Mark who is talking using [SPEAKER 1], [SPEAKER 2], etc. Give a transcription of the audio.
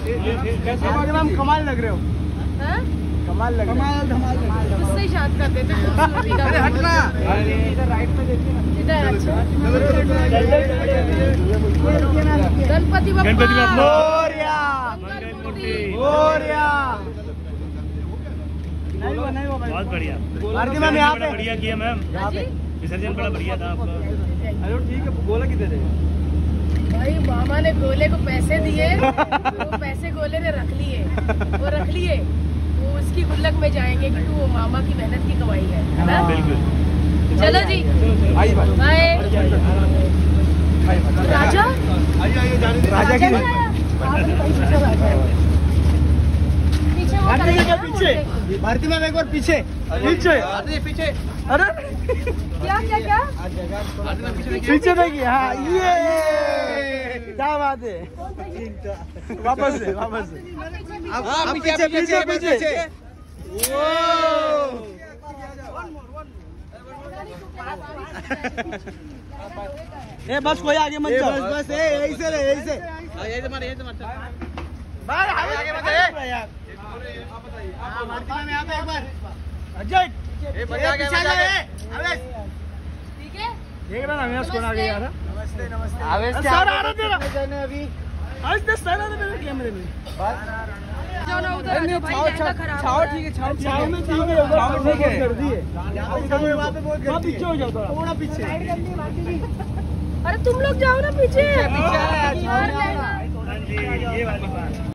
[SPEAKER 1] कैसे मैम कमाल लग रहे हो? कमाल लग रहा है।
[SPEAKER 2] उससे ही शाद कर देते। अरे
[SPEAKER 1] हटना।
[SPEAKER 2] इधर राइट में देखिए ना। इधर अच्छा। गणपति बप्पा
[SPEAKER 1] मोरया। मोरया। नहीं हुआ भाई।
[SPEAKER 3] बहुत बढ़िया।
[SPEAKER 1] भारती मैम यहाँ पे
[SPEAKER 3] बढ़िया किया मैम। विसर्जन बड़ा बढ़िया था आपका।
[SPEAKER 1] अरे ठीक है, गोला कितने थे?
[SPEAKER 2] भाई मामा ने गोले को पैसे दिए, वो पैसे गोले ने रख लिए, वो रख लिए, वो उसकी गुल्लक में जाएंगे क्योंकि वो मामा की मेहनत की कमाई है ना?
[SPEAKER 3] बिल्कुल।
[SPEAKER 2] चलो जी बाय। राजा
[SPEAKER 1] राजा की पीछे। भारती मैम एक बार पीछे। पीछे। अरे
[SPEAKER 2] क्या क्या क्या
[SPEAKER 1] पीछे देखिए। हाँ ये क्या बात है। वापस से अब पीछे पीछे पीछे। ए बस कोई आगे मत जाओ। बस यही से यही से आगे मत यार। भारती मैम यहाँ पे एक बार। अजय
[SPEAKER 2] ठीक है?
[SPEAKER 1] देख रहा ना अविनाश कौन आ गया यार। नमस्ते नमस्ते। सर आ रहा तेरा अभी आज तो सर आ रहा मेरे कैमरे में।
[SPEAKER 2] जाओ ना उधर।
[SPEAKER 1] छाव ठीक है। छाव में ठीक है। कर दी है। वहाँ पे बहुत पीछे हो जाओ थोड़ा पीछे।
[SPEAKER 2] अरे तुम लोग जाओ ना पीछे।
[SPEAKER 3] हाँ जी, ये वाली बात।